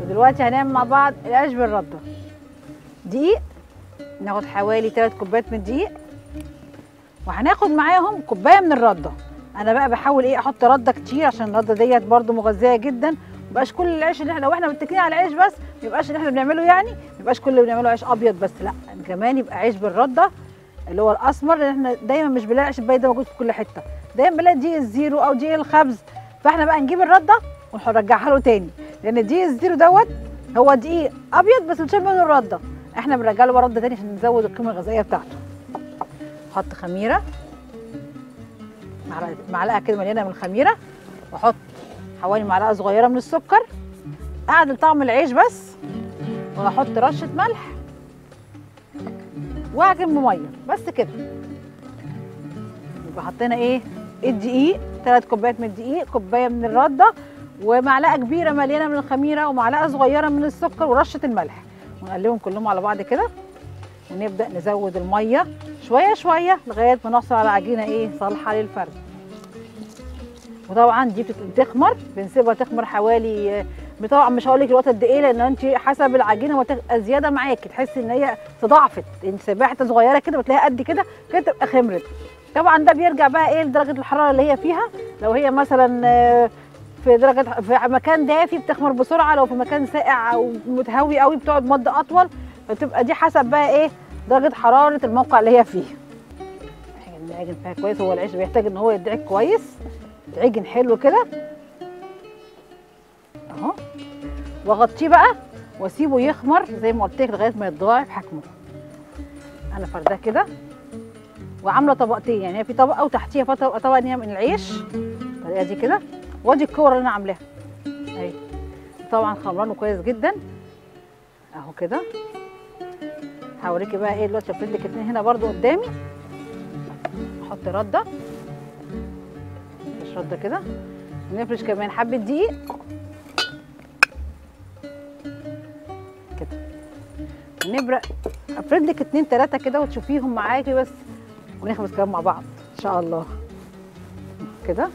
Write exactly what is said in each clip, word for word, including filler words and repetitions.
ودلوقتي هنعمل مع بعض العيش بالرده. دقيق، ناخد حوالي تلات كوبايات من الدقيق، وهناخد معاهم كوبايه من الرده. انا بقى بحاول ايه احط رده كتير عشان الرده ديت برده مغذيه جدا، ميبقاش كل العيش اللي احنا لو احنا متكلين على العيش بس ميبقاش اللي احنا بنعمله يعني ميبقاش كل اللي بنعمله عيش ابيض بس، لا كمان يبقى عيش بالرده اللي هو الاسمر، لان احنا دايما مش بنلاقي العيش الباقي ده موجود في كل حته، دايما بنلاقي دقيق الزيرو او دقيق الخبز. فاحنا بقى نجيب الرده ونرجعها له تاني، لان الدقيق الزيرو دوت هو دقيق ابيض بس بنشيل منه الرده، احنا بنرجع له رده تاني عشان نزود القيمه الغذائيه بتاعته. احط خميره، معلقه معلقه كده مليانه من الخميره، واحط حوالي معلقه صغيره من السكر، اعدل طعم العيش بس، واحط رشه ملح واعجن بميه بس كده. يبقى حطينا ايه الدقيق، ثلاث كوبايات من الدقيق، كوبايه من الرده، ومعلقه كبيره مليانه من الخميره، ومعلقه صغيره من السكر، ورشه الملح، ونقلبهم كلهم على بعض كده، ونبدا نزود الميه شويه شويه لغايه ما نحصل على عجينه ايه صالحه للفرد. وطبعا دي بتخمر، بنسيبها تخمر حوالي، طبعا مش هقول لك الوقت قد ايه لان انت حسب العجينه وتبقى زياده معاكي، تحسي ان هي تضاعفت، انت سايباها حته صغيره كده بتلاقيها قد كده كده تبقى خمرت. طبعا ده بيرجع بقى ايه لدرجه الحراره اللي هي فيها، لو هي مثلا في درجه في مكان دافي بتخمر بسرعه، لو في مكان ساقع او متهوي قوي بتقعد مده اطول، فتبقى دي حسب بقى ايه درجه حراره الموقع اللي هي فيه. نعجن فيها كويس، هو العيش بيحتاج ان هو يدعك كويس، يتعجن حلو كده اهو، واغطيه بقى واسيبه يخمر زي ما قلت لك لغايه ما يتضاعف حجمه. انا فرداه كده وعامله طبقتين، يعني هي في طبقه وتحتيها طبقه طبقه من العيش بالطريقه دي كده، وادي الكور اللي انا عاملاها اهي. طبعا خمرانه كويس جدا اهو كده. هوريكي بقى ايه دلوقتي، افرد لك اتنين هنا برده قدامي، احط رده، مش رده كده، ونفرش كمان حبه دقيق كده، ونبرق افرد لك اتنين تلاته كده وتشوفيهم معاكي بس، ونخبز كمان مع بعض ان شاء الله كده.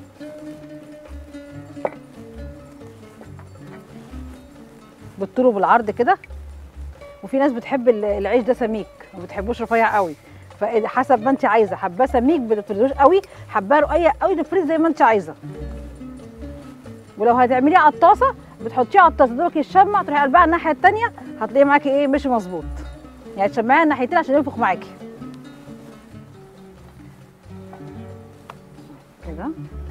بالطول وبالعرض كده. وفي ناس بتحب العيش ده سميك ما بتحبوش رفيع قوي، فحسب ما انت عايزه، حباه سميك ما تفردوش قوي، حباه رقيق قوي تفردي زي ما انت عايزه. ولو هتعمليه على الطاسه بتحطيه على الطاسه دوبك يتشمع، تروحي قلبها على الناحيه الثانيه هتلاقيه معاكي ايه مش مظبوط، يعني تشمعيه الناحيتين عشان ينفخ معاكي كده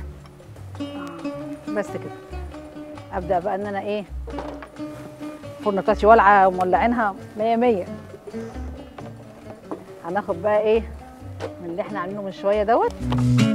بس كده. ابدا بقى ان انا ايه الفرن بتاعتي والعه ومولعينها مية مية. هناخد بقى ايه من اللي احنا عاملينه من شويه دوت.